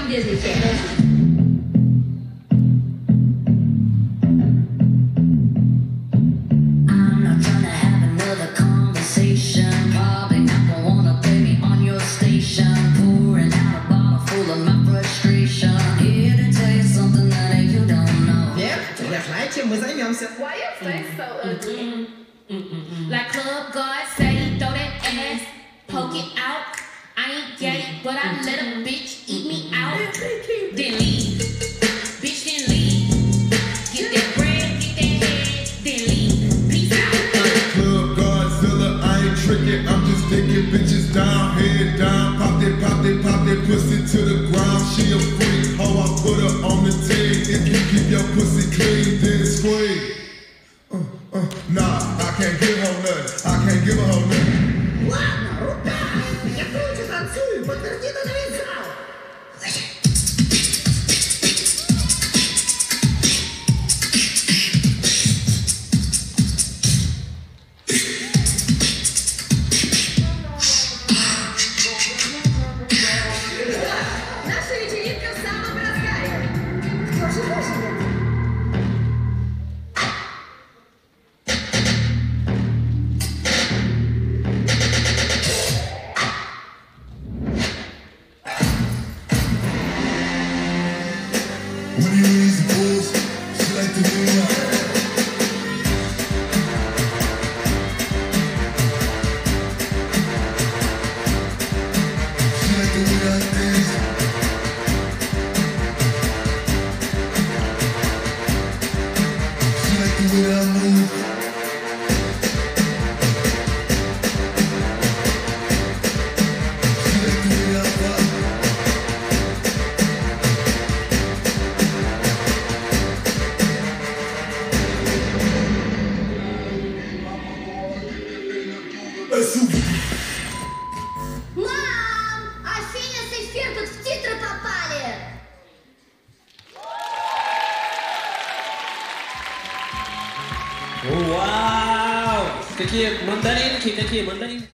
business yet. I'm not trying to have another conversation. Probably not gonna wanna play me on your station. Pouring out a bottle full of my frustration. Here to tell you something that you don't know. Нет, я знаю, чем мы займемся. Why your face so ugly? Like club guards say, throw that ass, poke it out. I ain't gay, but I let a bitch eat me out. Then leave, bitch, then leave. Get that bread, get that head, then leave. Peace out. Club Godzilla, I ain't tricking, I'm just taking bitches down, head down, pop that pussy to the ground. She a freak, how I put her on the team. If you keep your pussy clean, then scream. Nah, I can't give her nothing, I can't give her nothing. Ладно, рука! Я круче танцую, подтверди на весь зал. Наша вечеринка в самом разгаре. Кто же выживет? When you raise the bulls, she like the moonlight. She like the way I dance. She like the way I move. She like the way I rock. Мам! А Финя с Эфир тут в титры попали! Вау! Какие мандаринки, какие мандаринки.